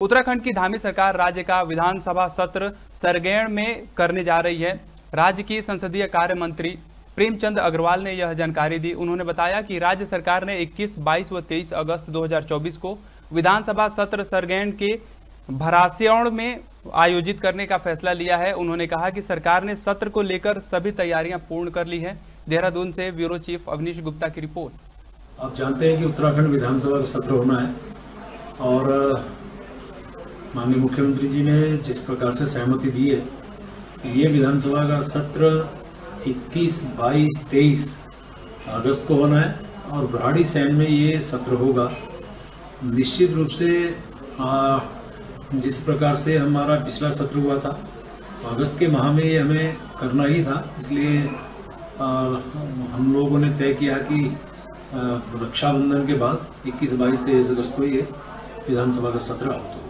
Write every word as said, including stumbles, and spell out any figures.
उत्तराखंड की धामी सरकार राज्य का विधानसभा सत्र सरगेण में करने जा रही है। राज्य की संसदीय कार्य मंत्री प्रेमचंद अग्रवाल ने यह जानकारी दी। उन्होंने बताया कि राज्य सरकार ने इक्कीस, बाईस व तेईस अगस्त दो हज़ार चौबीस को विधानसभा सत्र सरगेण के भरास्यौड़ में आयोजित करने का फैसला लिया है। उन्होंने कहा कि सरकार ने सत्र को लेकर सभी तैयारियां पूर्ण कर ली है। देहरादून से ब्यूरो चीफ अवनीश गुप्ता की रिपोर्ट। आप जानते हैं कि उत्तराखंड विधानसभा का सत्र होना है और माननीय मुख्यमंत्री जी ने जिस प्रकार से सहमति दी है, ये विधानसभा का सत्र इक्कीस, बाईस, तेईस अगस्त को होना है और भराड़ी सैन में ये सत्र होगा। निश्चित रूप से आ, जिस प्रकार से हमारा पिछला सत्र हुआ था अगस्त के माह में ये हमें करना ही था, इसलिए आ, हम लोगों ने तय किया कि रक्षाबंधन के बाद इक्कीस, बाईस, तेईस अगस्त को ये विधानसभा का सत्र आउट होगा।